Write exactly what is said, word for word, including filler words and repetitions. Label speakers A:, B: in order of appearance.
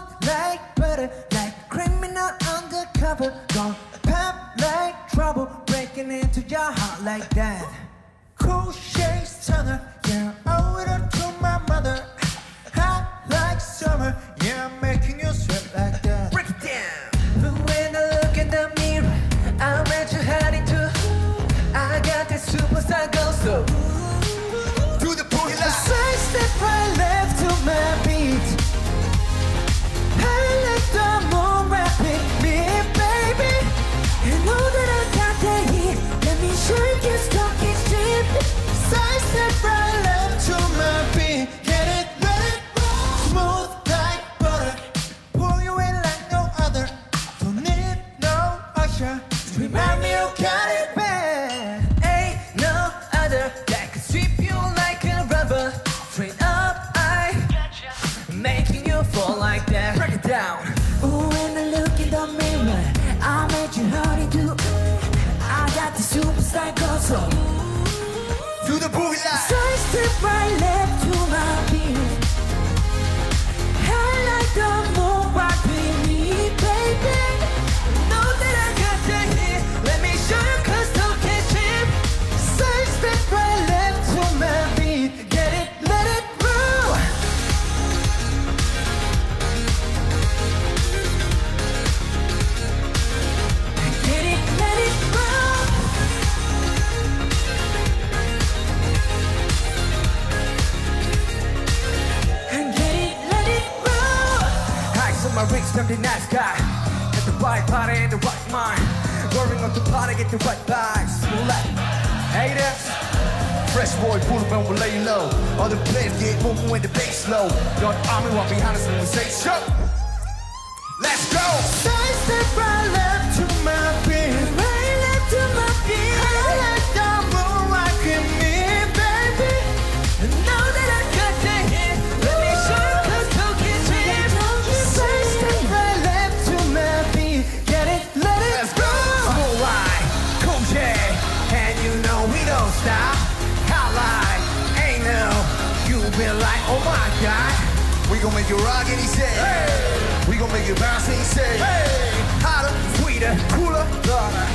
A: Smooth like butter, like criminal undercover. Don't pop like trouble, breaking into your heart like that. Cool shades turner, yeah, owe it up to my mother. Hot like summer, yeah, I'm making you sweat like that. Break it down. But when I look in the mirror, I bet you had it too. I got that superstar glow, so
B: Do the boogie
A: I
B: line.
A: side step right left to my beat. I let the moon rapid me, baby. And know that I got that heat. Let me shake your stocking strip. Side step right left to my beat. Get it, let it roll. Smooth like butter. Pull you in like no other. Don't need no usher. Remind me you got it bad. Ain't no other that can sweep you like a rubber. Straight up, I making you fall like that. Break it down. Ooh, when I look in the mirror, I made you honey too. I got the superstar glow, so
B: Do the boogie line.
A: side step right left to my beat. I like the moon rocking me, baby. Know that I got that hit. Let me show you 'cause don't get cheap. Side step right left to my beat. Get it, let it roll. Get it, let it roll. And get it, let it roll.
C: Eyes on my wrist, I'm the nice guy. At the right party in the right mind. Going on the party, get the right vibes. Like haters.
B: Fresh boy, pull up and we'll lay low. Other players get moving when the bass low. Your army walk behind us and we say, show. Let's go.
A: Side step right left to my beat. Right left to my beat. I like the moon rocking me, baby. And now that I got that hit, let me show you 'cause don't get cheap. Side step right left to my beat. Get it, let it
B: Let's go.
C: Smooth line, cool yeah, and you know we don't stop. Hot line, ain't no. You been like, oh my god.
B: We gon' make you rock and he say,
C: Hey,
B: we gon' make you bounce and he say,
C: hey, hotter, sweeter, cooler, harder.